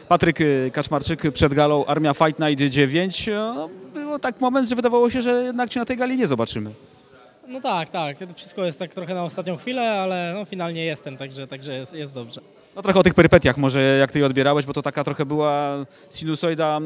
Patryk Kaczmarczyk przed galą Armia Fight Night 9. No, było tak moment, że wydawało się, że jednak Cię na tej gali nie zobaczymy. No tak, tak. To wszystko jest tak trochę na ostatnią chwilę, ale no, finalnie jestem, także jest dobrze. No trochę o tych perypetiach może, jak Ty je odbierałeś, bo to taka trochę była sinusoida,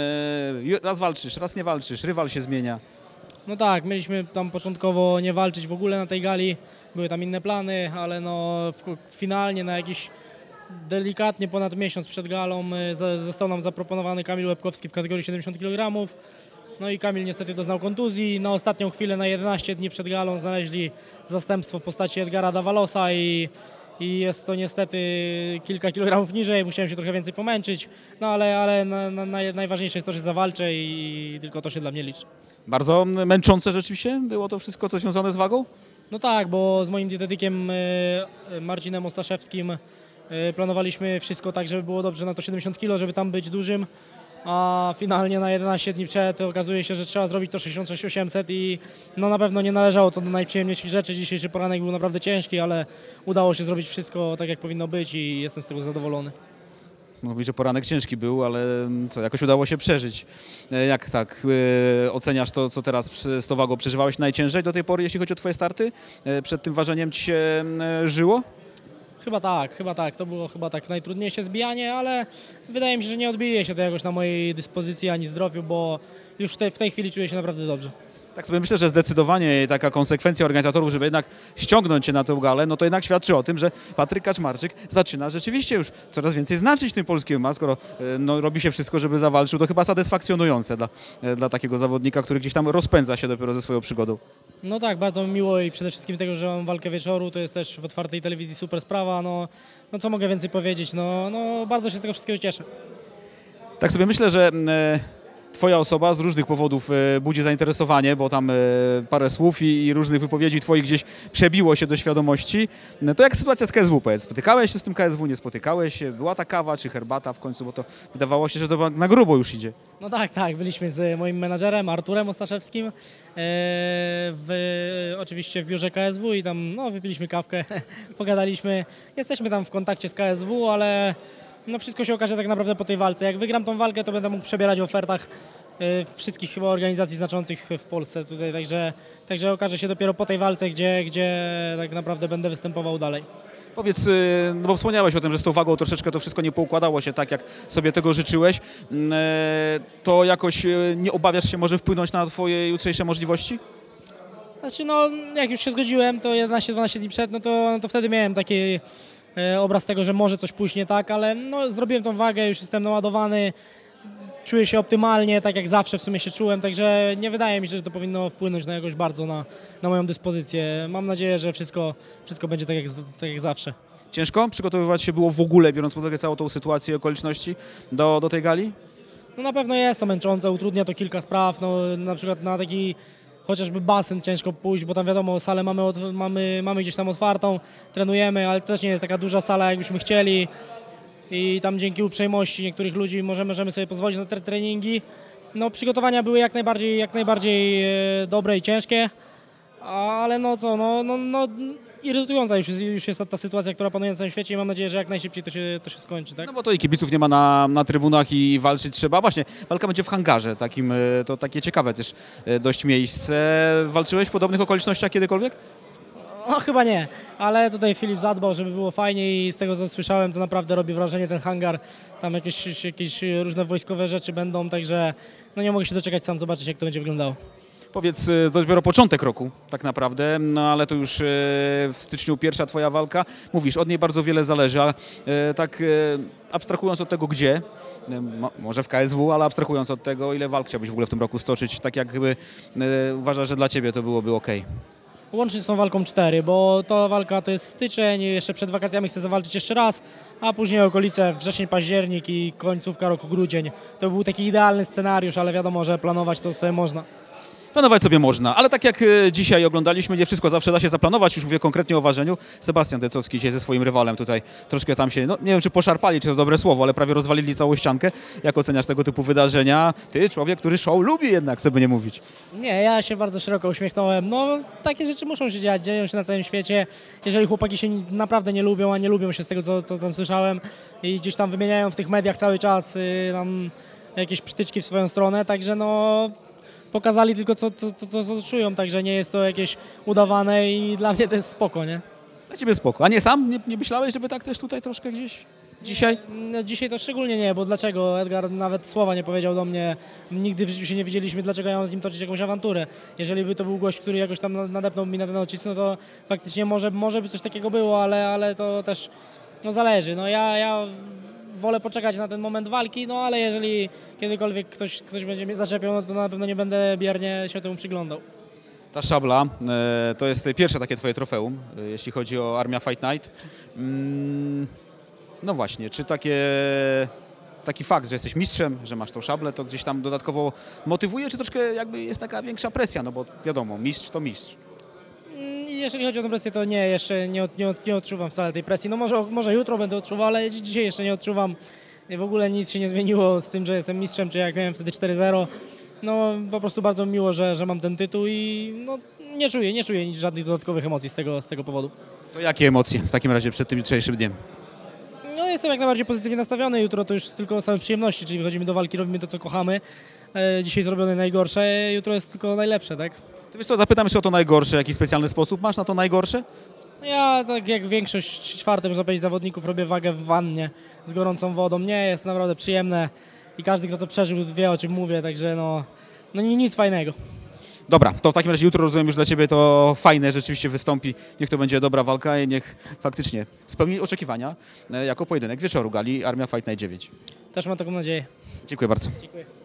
raz walczysz, raz nie walczysz, rywal się zmienia. No tak, mieliśmy tam początkowo nie walczyć w ogóle na tej gali, były tam inne plany, ale no finalnie na jakiś delikatnie ponad miesiąc przed galą został nam zaproponowany Kamil Łebkowski w kategorii 70 kg. No i Kamil niestety doznał kontuzji. Na ostatnią chwilę, na 11 dni przed galą znaleźli zastępstwo w postaci Edgara Davalosa i jest to niestety kilka kilogramów niżej. Musiałem się trochę więcej pomęczyć, no ale najważniejsze jest to, że zawalczę i tylko to się dla mnie liczy. Bardzo męczące rzeczywiście było to wszystko, co związane z wagą? No tak, bo z moim dietetykiem Marcinem Ostaszewskim planowaliśmy wszystko tak, żeby było dobrze na to 70 kg, żeby tam być dużym, a finalnie na 11 dni przed okazuje się, że trzeba zrobić to 66-800 i no na pewno nie należało to do najprzyjemniejszych rzeczy. Dzisiejszy poranek był naprawdę ciężki, ale udało się zrobić wszystko tak, jak powinno być i jestem z tego zadowolony. Mówi, że poranek ciężki był, ale co, jakoś udało się przeżyć. Jak tak oceniasz to, co teraz z tą wagą przeżywałeś najciężej do tej pory, jeśli chodzi o Twoje starty? Przed tym ważeniem Ci się żyło? Chyba tak. To było chyba tak najtrudniejsze zbijanie, ale wydaje mi się, że nie odbije się to jakoś na mojej dyspozycji ani zdrowiu, bo już w tej chwili czuję się naprawdę dobrze. Tak sobie myślę, że zdecydowanie taka konsekwencja organizatorów, żeby jednak ściągnąć Cię na tę galę, no to jednak świadczy o tym, że Patryk Kaczmarczyk zaczyna rzeczywiście już coraz więcej znaczyć w tym polskim MMA, skoro no, robi się wszystko, żeby zawalczył. To chyba satysfakcjonujące dla takiego zawodnika, który gdzieś tam rozpędza się dopiero ze swoją przygodą. No tak, bardzo mi miło i przede wszystkim tego, że mam walkę wieczoru, to jest też w otwartej telewizji super sprawa, no co mogę więcej powiedzieć, no bardzo się z tego wszystkiego cieszę. Tak sobie myślę, że Twoja osoba z różnych powodów budzi zainteresowanie, bo tam parę słów i różnych wypowiedzi Twoich gdzieś przebiło się do świadomości. To jak sytuacja z KSW, powiedz? Spotykałeś się z tym KSW, nie spotykałeś się? Była ta kawa czy herbata w końcu, bo to wydawało się, że to na grubo już idzie. No tak, byliśmy z moim menadżerem Arturem Ostaszewskim, oczywiście w biurze KSW i tam no, wypiliśmy kawkę, pogadaliśmy. Jesteśmy tam w kontakcie z KSW, ale no wszystko się okaże tak naprawdę po tej walce. Jak wygram tą walkę, to będę mógł przebierać w ofertach wszystkich chyba organizacji znaczących w Polsce tutaj, także okaże się dopiero po tej walce, gdzie tak naprawdę będę występował dalej. Powiedz, no bo wspomniałeś o tym, że z tą wagą troszeczkę to wszystko nie poukładało się tak, jak sobie tego życzyłeś. To jakoś nie obawiasz się może wpłynąć na Twoje jutrzejsze możliwości? Znaczy no, jak już się zgodziłem, to 11-12 dni przed, no to wtedy miałem taki obraz tego, że może coś pójść nie tak, ale no, zrobiłem tą wagę, już jestem naładowany, czuję się optymalnie, tak jak zawsze w sumie się czułem, także nie wydaje mi się, że to powinno wpłynąć na jakoś bardzo na moją dyspozycję. Mam nadzieję, że wszystko będzie tak jak zawsze. Ciężko przygotowywać się było w ogóle, biorąc pod uwagę całą tą sytuację i okoliczności do tej gali? No na pewno jest to męczące, utrudnia to kilka spraw, no na przykład na taki chociażby basen ciężko pójść, bo tam wiadomo, salę mamy gdzieś tam otwartą, trenujemy, ale to też nie jest taka duża sala, jakbyśmy chcieli i tam dzięki uprzejmości niektórych ludzi możemy sobie pozwolić na te treningi. No przygotowania były jak najbardziej dobre i ciężkie, ale no co, no irytująca już jest ta sytuacja, która panuje na całym świecie i mam nadzieję, że jak najszybciej to się skończy, tak? No bo to i kibiców nie ma na trybunach i walczyć trzeba. Właśnie, walka będzie w hangarze takim, to takie ciekawe też dość miejsce. Walczyłeś w podobnych okolicznościach kiedykolwiek? No chyba nie, ale tutaj Filip zadbał, żeby było fajnie i z tego co słyszałem, to naprawdę robi wrażenie ten hangar. Tam jakieś różne wojskowe rzeczy będą, także no nie mogę się doczekać sam zobaczyć, jak to będzie wyglądało. Powiedz, to dopiero początek roku tak naprawdę, no ale to już w styczniu pierwsza Twoja walka. Mówisz, od niej bardzo wiele zależy, a tak abstrahując od tego gdzie, może w KSW, ale abstrahując od tego, ile walk chciałbyś w ogóle w tym roku stoczyć, tak jakby uważasz, że dla Ciebie to byłoby ok? Łącznie z tą walką 4, bo ta walka to jest styczeń, jeszcze przed wakacjami chcę zawalczyć jeszcze raz, a później okolice wrzesień, październik i końcówka roku grudzień. To był taki idealny scenariusz, ale wiadomo, że planować to sobie można. Planować sobie można, ale tak jak dzisiaj oglądaliśmy, nie wszystko zawsze da się zaplanować, już mówię konkretnie o ważeniu. Sebastian Decowski dzisiaj ze swoim rywalem tutaj troszkę tam się, no nie wiem czy poszarpali, czy to dobre słowo, ale prawie rozwalili całą ściankę. Jak oceniasz tego typu wydarzenia? Ty, człowiek, który show lubi jednak, co by nie mówić. Nie, ja się bardzo szeroko uśmiechnąłem. No, takie rzeczy muszą się dziać, dzieją się na całym świecie. Jeżeli chłopaki się naprawdę nie lubią, a nie lubią się z tego, co tam słyszałem i gdzieś tam wymieniają w tych mediach cały czas tam jakieś przytyczki w swoją stronę, także no pokazali tylko co czują, także nie jest to jakieś udawane i dla mnie to jest spoko, nie? Dla ciebie spoko. A nie sam? Nie myślałeś, żeby tak też tutaj troszkę gdzieś dzisiaj? No, dzisiaj to szczególnie nie, bo dlaczego? Edgar nawet słowa nie powiedział do mnie, nigdy w życiu się nie widzieliśmy, dlaczego ja mam z nim toczyć jakąś awanturę. Jeżeli by to był gość, który jakoś tam nadepnął mi na ten odcisk, no to faktycznie może by coś takiego było, ale to też no, zależy. No, ja wolę poczekać na ten moment walki, no ale jeżeli kiedykolwiek ktoś będzie mnie zaczepiał, no to na pewno nie będę biernie się temu przyglądał. Ta szabla to jest pierwsze takie twoje trofeum, jeśli chodzi o Armia Fight Night. No właśnie, czy taki fakt, że jesteś mistrzem, że masz tą szablę, to gdzieś tam dodatkowo motywuje, czy troszkę jakby jest taka większa presja, no bo wiadomo, mistrz to mistrz. Jeżeli chodzi o tę presję, to nie, jeszcze nie odczuwam wcale tej presji. No może jutro będę odczuwał, ale dzisiaj jeszcze nie odczuwam. W ogóle nic się nie zmieniło z tym, że jestem mistrzem, czy jak miałem wtedy 4-0. No po prostu bardzo miło, że mam ten tytuł i no, nie czuję nic, żadnych dodatkowych emocji z tego powodu. To jakie emocje w takim razie przed tym jutrzejszym dniem? No jestem jak najbardziej pozytywnie nastawiony, jutro to już tylko same przyjemności, czyli wychodzimy do walki, robimy to, co kochamy. Dzisiaj zrobione najgorsze, jutro jest tylko najlepsze, tak? To wiesz co, zapytam jeszcze o to najgorsze, jaki specjalny sposób masz na to najgorsze? Ja tak jak większość 3/4 można powiedzieć zawodników robię wagę w wannie z gorącą wodą. Nie, jest naprawdę przyjemne i każdy, kto to przeżył, wie o czym mówię, także no nic fajnego. Dobra, to w takim razie jutro rozumiem już dla ciebie to fajne rzeczywiście wystąpi. Niech to będzie dobra walka i niech faktycznie spełni oczekiwania jako pojedynek wieczoru gali Armia Fight Night 9. Też mam taką nadzieję. Dziękuję bardzo. Dziękuję.